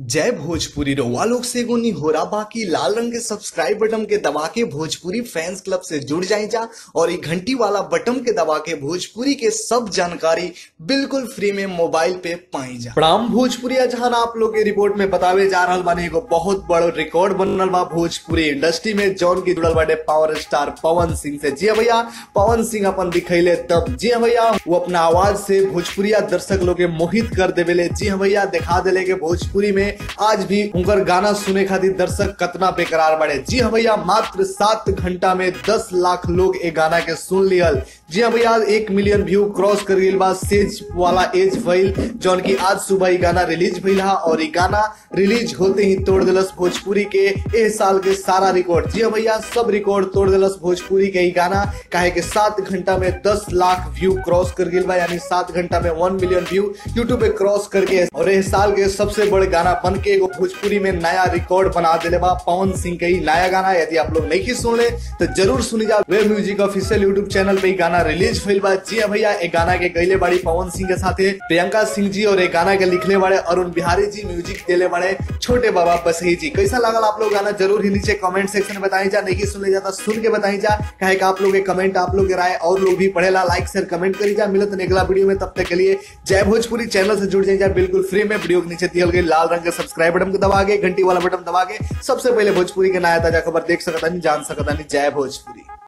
जय भोजपुरी रउआ लोग से एगो निहोरा बाकी लाल रंग के सब्सक्राइब बटन के दबा के भोजपुरी फैंस क्लब से जुड़ जाए जा और ये घंटी वाला बटन के दबा के भोजपुरी के सब जानकारी बिल्कुल फ्री में मोबाइल पे पाई जा। प्रणाम भोजपुरी जहां आप लोग के रिपोर्ट में बतावे जा रहा बानी एगो बहुत बड़ रिकॉर्ड बनल बा भोजपुरी इंडस्ट्री में जौन की जुड़ल बाटे पावर स्टार पवन सिंह से। जी भैया, पवन सिंह अपन दिखैले तब जी भैया वो अपना आवाज से भोजपुरिया दर्शक लोग के मोहित कर देवेले। जी भैया दिखा देले के भोजपुरी में आज भी उनकर गाना सुने खातिर दर्शक कतना बेकरार बड़े। जी हाँ भैया, मात्र 7 घंटा में 10 लाख लोग ए गाना के सुन लियल। जी हाँ भैया, 1 मिलियन व्यू क्रॉस कर गई बा सेज वाला एज भइल जौन की आज सुबह ये गाना रिलीज भइल हा और ये गाना रिलीज होते ही तोड़ दिलस भोजपुरी के ए साल के सारा रिकॉर्ड। जी हाँ भैया, सब रिकॉर्ड तोड़ दिलस भोजपुरी के गाना, काहे के 7 घंटा में 10 लाख व्यू क्रॉस कर गई बा, यानी 7 घंटा में 1 मिलियन व्यू यूट्यूब पे क्रॉस करके और इस साल के सबसे बड़े गाना बन के एगो भोजपुरी में नया रिकॉर्ड बना दिले बा पवन सिंह के ही नया गाना। यदि आप लोग नहीं सुन ले तो जरूर सुनी जा। Web music official YouTube channel पे गाना रिलीज भइल बा। जी हां भैया, एक गाना के गईले बाड़ी पवन सिंह के साथे प्रियंका सिंह जी और एक गाना के लिखले बाड़े अरुण बिहारी जी, म्यूजिक देले बाड़े छोटे बाबा बसही जी। कैसा लागल आप लोग गाना जरूर ही नीचे कमेंट सेक्शन में बताई जा। नहीं सुन ले जाता सुन के बताई जा, काहे का आप लोग के कमेंट, आप लोग के राय और लोग भी पढ़ेला, लाइक शेयर कमेंट करी जा। मिलत अगला वीडियो में, तब तक के लिए जय भोजपुरी। चैनल से जुड़ जाए बिल्कुल फ्री में। वीडियो के नीचे दियल गई लाल रंग के सब्सक्राइब बटन को दबा के घंटी वाला बटन दबा के सबसे पहले भोजपुरी के नया ताजा खबर देख सकता नहीं, जान सकता नहीं। जय भोजपुरी।